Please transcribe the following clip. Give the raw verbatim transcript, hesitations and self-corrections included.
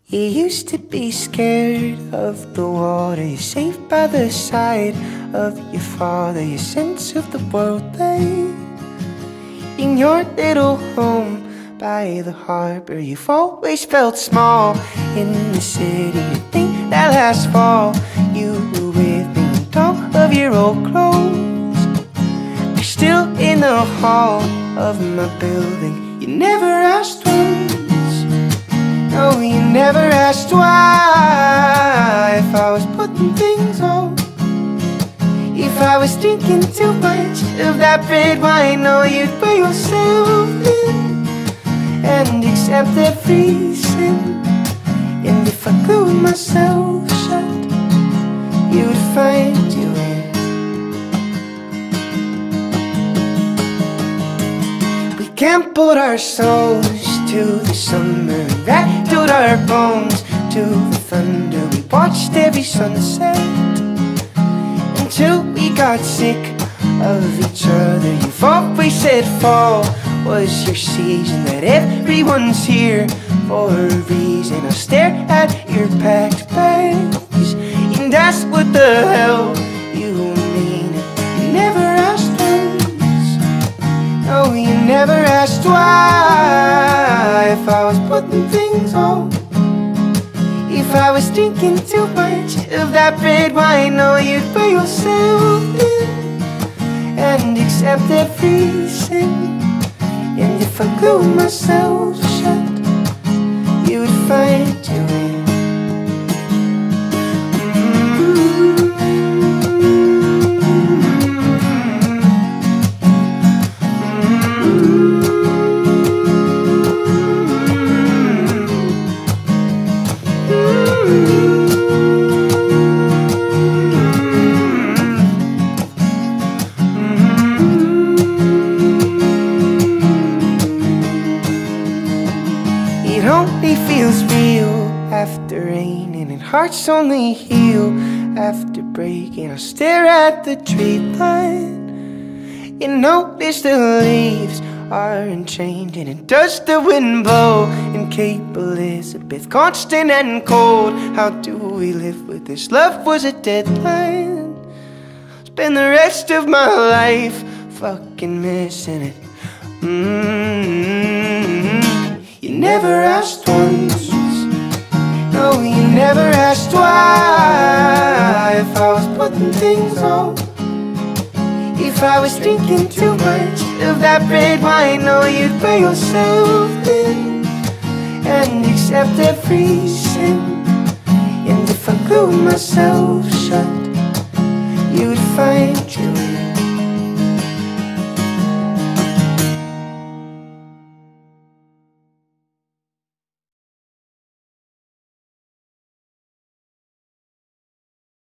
You used to be scared of the water. You're safe by the side of your father. Your sense of the world lay in your little home by the harbor. You've always felt small in the city. You think that last fall you were with me and all of your old clothes are still in the hall of my building. You never asked once, no, you never asked why. If I was putting things on, if I was drinking too much of that red wine, no, you'd put yourself in and accept every sin. And if I glued myself shut, you'd find you in. We gambled our souls to the summer and rattled our bones to the thunder. We watched every sunset until we got sick of each other. You've always said fall was your season, that everyone's here for a reason. I stare at your packed bags and ask what the hell you mean. You never asked once, no, you never asked why. If I was putting things on, if I was drinking too much of that red wine, no, you'd put yourself in and accept every sin. And if I glued myself shut, you would find you in. It only feels real after raining, and hearts only heal after breaking. I stare at the tree line and notice the leaves aren't changing. And does the wind blow in Cape Elizabeth, constant and cold? How do we live with this? Love was a deadline. Spend the rest of my life fucking missing it. Mm-hmm. You never asked once, no, you never asked why. If I was putting things on, if I was drinking too much of that red wine, no, you'd put yourself in and accept every sin. And if I glued myself